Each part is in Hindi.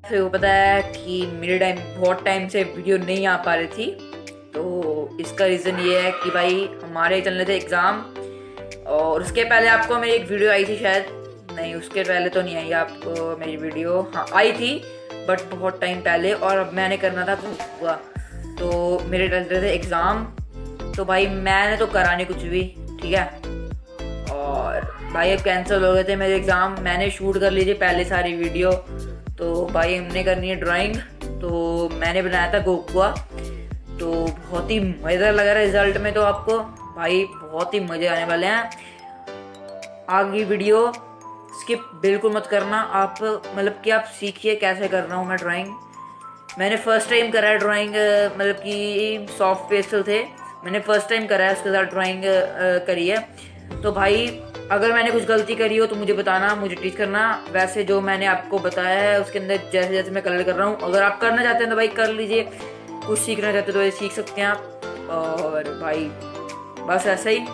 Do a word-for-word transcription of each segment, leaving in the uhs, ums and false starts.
फिर वो पता है कि मेरे टाइम बहुत टाइम से वीडियो नहीं आ पा रही थी, तो इसका रीज़न ये है कि भाई हमारे चल रहे थे एग्ज़ाम। और उसके पहले आपको मेरी एक वीडियो आई थी शायद, नहीं उसके पहले तो नहीं आई आपको मेरी वीडियो, हाँ आई थी बट बहुत टाइम पहले, और अब मैंने करना था हुआ, तो मेरे चल रहे थे एग्ज़ाम। तो भाई मैंने तो करा नहीं कुछ भी, ठीक है। और भाई अब कैंसिल हो गए थे मेरे एग्ज़ाम, मैंने शूट कर ली थी पहले सारी वीडियो। तो भाई हमने करनी है ड्राइंग, तो मैंने बनाया था गोकू, तो बहुत ही मज़ेदार लगा रहा है रिजल्ट में। तो आपको भाई बहुत ही मज़े आने वाले हैं। आगे वीडियो स्किप बिल्कुल मत करना आप, मतलब कि आप सीखिए कैसे कर रहा हूँ मैं ड्राइंग। मैंने फ़र्स्ट टाइम करा है ड्राइंग, मतलब कि सॉफ्ट पेंसिल थे, मैंने फ़र्स्ट टाइम करा है, उसके साथ ड्राइंग करी है। तो भाई अगर मैंने कुछ गलती करी हो तो मुझे बताना, मुझे टीच करना। वैसे जो मैंने आपको बताया है उसके अंदर जैसे जैसे मैं कलर कर रहा हूँ, अगर आप करना चाहते हैं तो भाई कर लीजिए, कुछ सीखना चाहते हो तो ये सीख सकते हैं आप। और भाई बस ऐसा ही।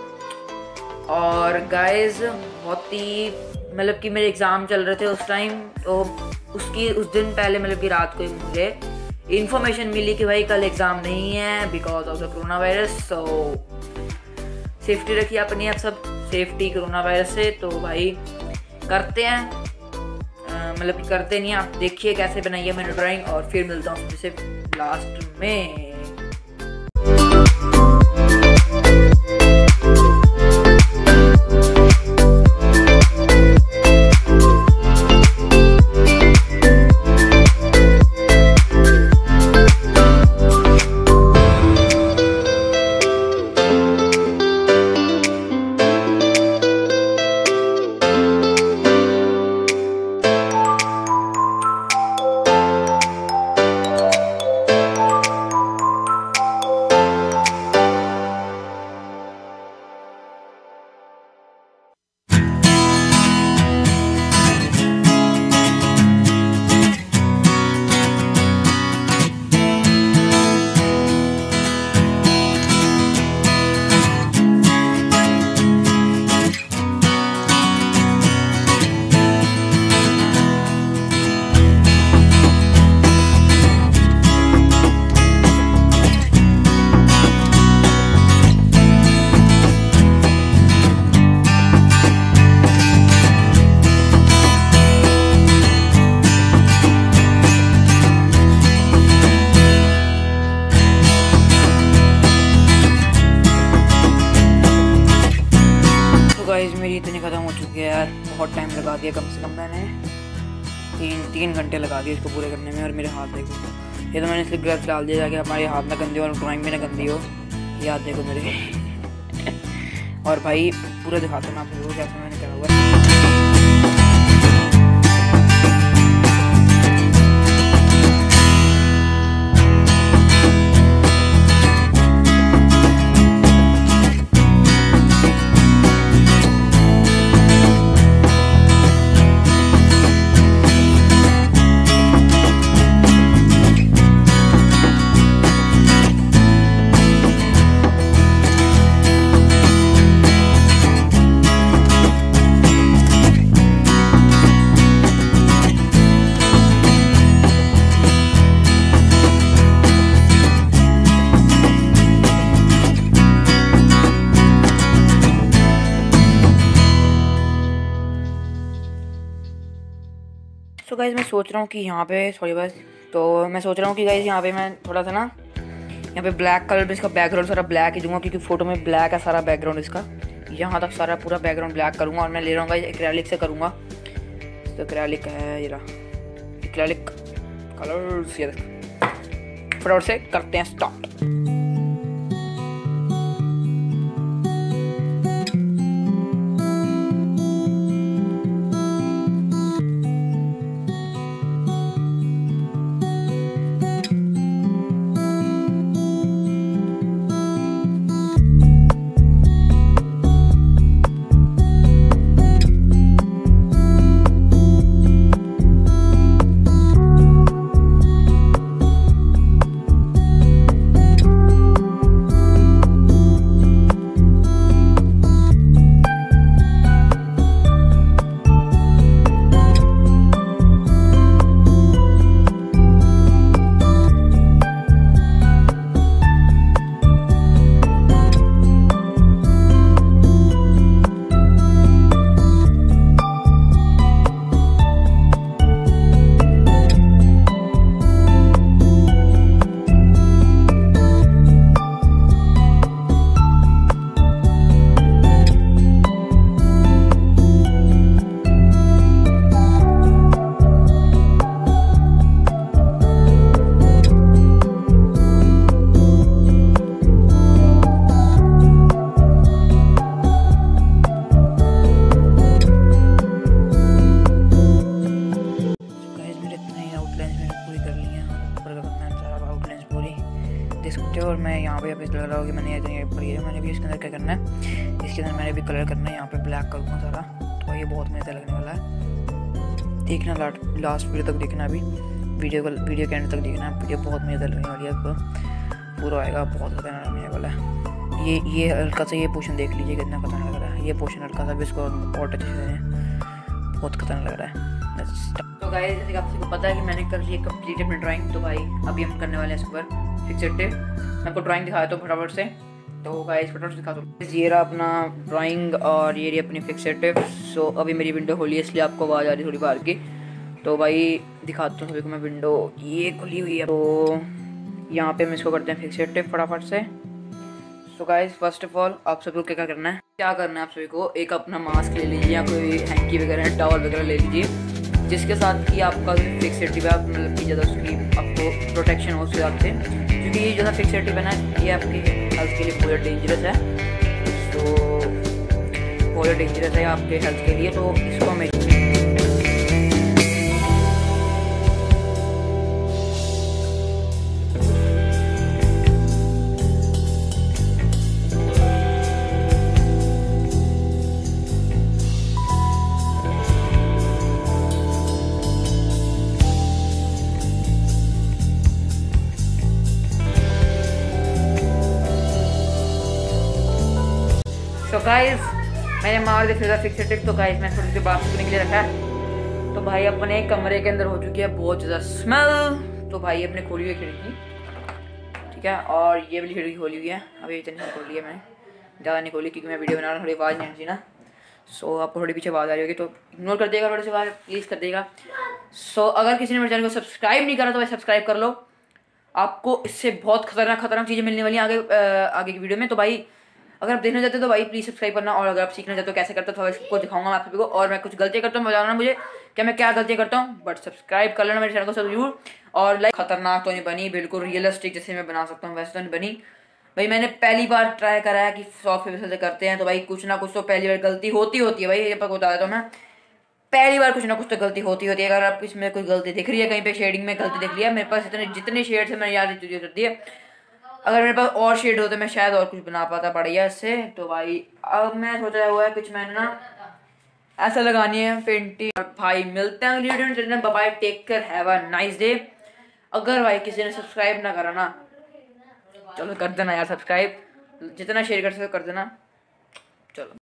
और गाइस बहुत ही मतलब कि मेरे एग्ज़ाम चल रहे थे उस टाइम, तो उसकी उस दिन पहले मतलब कि रात को ही मुझे इन्फॉर्मेशन मिली कि भाई कल एग्ज़ाम नहीं है because of the corona virus. So safety रखिए अपनी, आप सब सेफ्टी कोरोना वायरस से। तो भाई करते हैं, मतलब कि करते नहीं, आप देखिए कैसे बनाई है मैंने ड्राइंग, और फिर मिलता हूँ उससे लास्ट में। गाइस मेरी इतनी ख़त्म हो चुकी है यार, बहुत टाइम लगा दिया, कम से कम मैंने तीन तीन घंटे लगा दिए इसको पूरे करने में। और मेरे हाथ देखो, ये तो मैंने इसलिए ग्लव्स डाल दिया ताकि हमारे हाथ ना गंदे हो और ड्राइंग भी ना गंदी हो। ये हाथ देखो मेरे और भाई पूरा दिखाता हूँ आप लोगों को कैसे मैंने करा हुआ। तो गाइज़ मैं सोच रहा हूँ कि यहाँ पे सॉरी बस तो मैं सोच रहा हूँ कि गाइज़ यहाँ पे मैं थोड़ा सा ना यहाँ पे ब्लैक कलर में इसका बैकग्राउंड सारा ब्लैक ही दूंगा, क्योंकि फ़ोटो में ब्लैक है सारा बैकग्राउंड इसका। यहाँ तक सारा पूरा बैकग्राउंड ब्लैक करूँगा, और मैं ले रहा हूँ गाइज़ एक्रेलिक से करूँगा। तो एक्रेलिक है ये रहा एक्रेलिक कलर्स, ये फटाफट से करते हैं स्टार्ट। देख सकते हो। और मैं यहाँ पे अभी लग रहा होगा मैंने ये पढ़ी है, मैंने भी इसके अंदर क्या करना है, इसके अंदर मैंने भी कलर करना है। यहाँ पे ब्लैक करूँगा सारा, तो ये बहुत मज़ा लगने वाला है। देखना लास्ट वीडियो तक देखना, अभी वीडियो को वीडियो के एंड तक देखना, वीडियो बहुत मज़ा लगने वाली है। आपको पूरा आएगा, बहुत ज़्यादा लगने वाला है। ये ये हल्का सा ये पोर्शन देख लीजिए कितना खतरनाक लग रहा है। ये पोर्शन हल्का सा भी इसको और टच करें, बहुत खतरनाक लग रहा है। तो गाइस जैसे कि आप सबको पता है कि मैंने कर ली है कंप्लीट अपनी ड्राइंग। तो भाई अभी हम करने वाले हैं इसके ऊपर फिक्सेटिव। मैं आपको ड्राइंग दिखाया तो फटाफट से, तो गाइस फटाफट से दिखा दो। ये रहा अपना ड्राइंग और ये रही अपनी फिक्सेटिव। सो अभी मेरी विंडो खोली है इसलिए आपको आवाज़ आ रही है थोड़ी बाहर की। तो भाई दिखाता हूँ सभी को मैं, विंडो ये खुली हुई है। तो यहाँ पे हम इसको करते हैं फिक्सेटिव फटाफट से। So guys first of all आप सभी को क्या क्या करना है, क्या करना है आप सभी को, एक अपना मास्क ले लीजिए या कोई हैंकी वगैरह टॉवल वगैरह ले लीजिए, जिसके साथ कि आपका फिक्सेटिव है मतलब कि ज़्यादा उसकी आपको प्रोटेक्शन हो उसके साथ से, क्योंकि ये ज़्यादा फिक्सेटिव है ना ये आपकी हेल्थ के लिए बहुत डेंजरस है। तो बहुत डेंजरस है आपके हेल्थ के लिए, तो इसको हमें तो गाइस मैंने मार दिया फिर फिक्सेटिव। तो गाइस मैं थोड़ी सी बात करने के लिए रखा है। तो भाई अपने कमरे के अंदर हो चुकी है बहुत ज़्यादा स्मेल। तो भाई अपने खोली हुई है खिड़की, ठीक है, और ये वाली खिड़की खोली हुई है। अभी इतनी नहीं खोली है मैंने, ज़्यादा नहीं खोली क्योंकि मैं वीडियो बना रहा हूँ, थोड़ी आवाज़ नहीं आती ना। सो आपको थोड़ी पीछे आवाज़ आ रही होगी तो इग्नोर कर देगा, थोड़ी सी बात प्लीज़ कर देगा। सो अगर किसी ने मेरे चैनल को सब्सक्राइब नहीं करा तो भाई सब्सक्राइब कर लो, आपको इससे बहुत खतरनाक खतरनाक चीज़ें मिलने वाली हैं आगे आगे की वीडियो में। तो भाई अगर आप देखना चाहते हो तो भाई प्लीज़ सब्सक्राइब करना, और अगर आप सीखना चाहते हो कैसे करते हो तो इसको दिखाऊंगा मैं आप सभी को। और मैं कुछ गलतियाँ करता हूँ बताना मुझे क्या मैं क्या गलतियाँ करता हूँ, बट सब्सक्राइब कर लेना मेरे चैनल को जरूर। और लाइक खतरनाक तो नहीं बनी, बिल्कुल रियलिस्टिक जैसे मैं बना सकता हूँ वैसे तो नहीं बनी। भाई मैंने पहली बार ट्राई करा है कि सॉफ्ट पेपर से करते हैं, तो भाई कुछ ना कुछ तो पहली बार गलती होती होती है भाई, ये पता बता देता हूँ मैं, पहली बार कुछ ना कुछ तो गलती होती होती है। अगर आप इसमें कोई गलती दिख रही है कहीं पे शेडिंग में गलती दिख रही है, मेरे पास इतने जितने शेड्स है मैंने याद कर दिए, अगर मेरे पास और शेड होते मैं शायद और कुछ बना पाता बढ़िया इससे। तो भाई अब मैं सोचा हुआ है कुछ मैंने ना ऐसा लगानी है पेंटिंग। भाई मिलते हैं अगली वीडियो में, bye bye, take care, have a nice day. अगर भाई किसी ने सब्सक्राइब ना करा ना, चलो कर देना यार सब्सक्राइब, जितना शेयर कर सके कर देना, चलो।